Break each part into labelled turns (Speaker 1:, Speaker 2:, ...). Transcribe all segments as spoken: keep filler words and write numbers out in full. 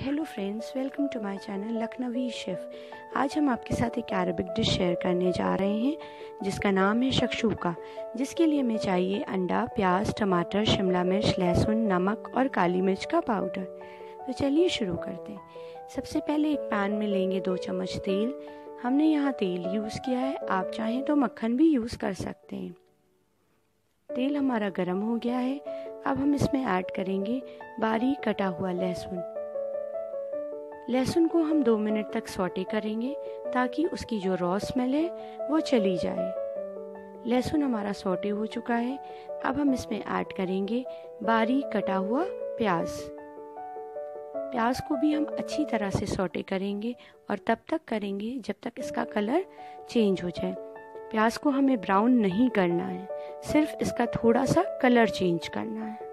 Speaker 1: Hello friends, welcome to my channel Lakhnavi chef. आज हम आपके साथ एक अरबिक डिश शेयर करने जा रहे हैं जिसका नाम है शक्शूका, जिसके लिए हमें चाहिए अंडा, प्याज, टमाटर, शिमला मिर्च, लहसुन, नमक और काली मिर्च का पाउडर। तो चलिए शुरू करते हैं। सबसे पहले एक पैन में लेंगे दो चम्मच तेल। हमने यहाँ तेल यूज़ किया है, आप चाहें तो मक्खन भी यूज़ कर सकते हैं। तेल हमारा गर्म हो गया है। अब हम इसमें ऐड करेंगे बारीक कटा हुआ लहसुन। लहसुन को हम दो मिनट तक सौटे करेंगे ताकि उसकी जो रॉ स्मेल है वो चली जाए। लहसुन हमारा सौटे हो चुका है। अब हम इसमें ऐड करेंगे बारीक कटा हुआ प्याज। प्याज को भी हम अच्छी तरह से सौटे करेंगे और तब तक करेंगे जब तक इसका कलर चेंज हो जाए। प्याज को हमें ब्राउन नहीं करना है, सिर्फ इसका थोड़ा सा कलर चेंज करना है।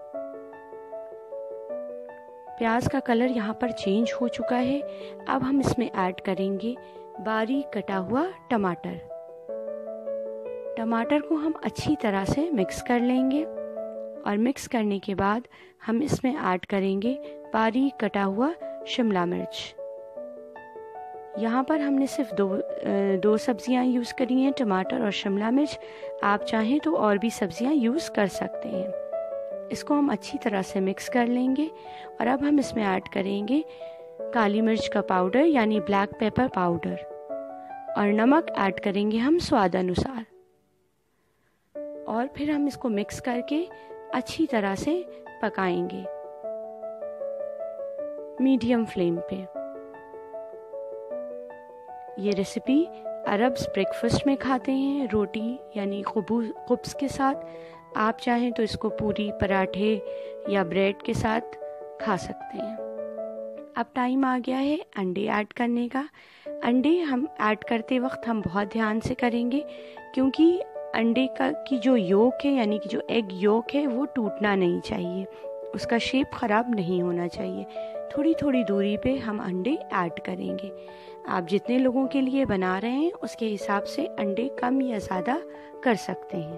Speaker 1: प्याज का कलर यहाँ पर चेंज हो चुका है। अब हम इसमें ऐड करेंगे बारीक कटा हुआ टमाटर। टमाटर को हम अच्छी तरह से मिक्स कर लेंगे और मिक्स करने के बाद हम इसमें ऐड करेंगे बारीक कटा हुआ शिमला मिर्च। यहाँ पर हमने सिर्फ दो दो सब्जियाँ यूज़ करी हैं, टमाटर और शिमला मिर्च। आप चाहें तो और भी सब्जियाँ यूज़ कर सकते हैं। इसको हम अच्छी तरह से मिक्स कर लेंगे और अब हम इसमें ऐड करेंगे काली मिर्च का पाउडर यानी ब्लैक पेपर पाउडर, और नमक ऐड करेंगे हम स्वाद अनुसार। और फिर हम इसको मिक्स करके अच्छी तरह से पकाएंगे मीडियम फ्लेम पे। ये रेसिपी अरब्स ब्रेकफास्ट में खाते हैं, रोटी यानी खुब्स के साथ। आप चाहें तो इसको पूरी, पराठे या ब्रेड के साथ खा सकते हैं। अब टाइम आ गया है अंडे ऐड करने का। अंडे हम ऐड करते वक्त हम बहुत ध्यान से करेंगे, क्योंकि अंडे का की जो योक है यानी कि जो एग योक है वो टूटना नहीं चाहिए, उसका शेप ख़राब नहीं होना चाहिए। थोड़ी थोड़ी दूरी पे हम अंडे ऐड करेंगे। आप जितने लोगों के लिए बना रहे हैं उसके हिसाब से अंडे कम या ज़्यादा कर सकते हैं।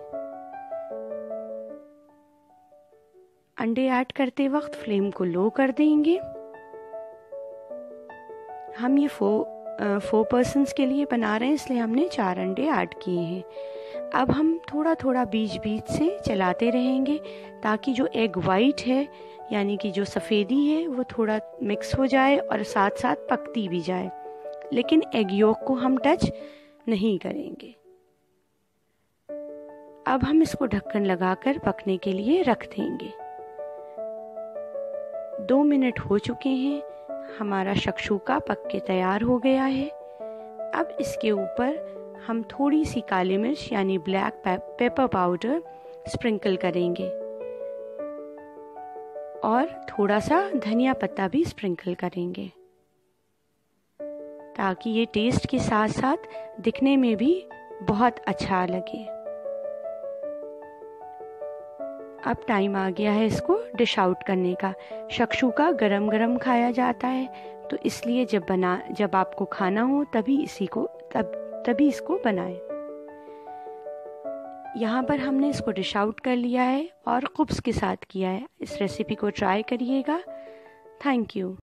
Speaker 1: अंडे ऐड करते वक्त फ्लेम को लो कर देंगे। हम ये फो फोर पर्सन्स के लिए बना रहे हैं, इसलिए हमने चार अंडे ऐड किए हैं। अब हम थोड़ा थोड़ा बीच बीच से चलाते रहेंगे ताकि जो एग वाइट है यानी कि जो सफ़ेदी है वो थोड़ा मिक्स हो जाए और साथ साथ पकती भी जाए, लेकिन एग योक को हम टच नहीं करेंगे। अब हम इसको ढक्कन लगाकर पकने के लिए रख देंगे। दो मिनट हो चुके हैं, हमारा शक्शूका पक के तैयार हो गया है। अब इसके ऊपर हम थोड़ी सी काली मिर्च यानी ब्लैक पेपर पाउडर स्प्रिंकल करेंगे और थोड़ा सा धनिया पत्ता भी स्प्रिंकल करेंगे ताकि ये टेस्ट के साथ साथ दिखने में भी बहुत अच्छा लगे। अब टाइम आ गया है इसको डिश आउट करने का। शक्शूका गरम गरम खाया जाता है, तो इसलिए जब बना जब आपको खाना हो तभी इसी को तब तभी इसको बनाएं। यहाँ पर हमने इसको डिश आउट कर लिया है और खुब्स के साथ किया है। इस रेसिपी को ट्राई करिएगा। Thank you.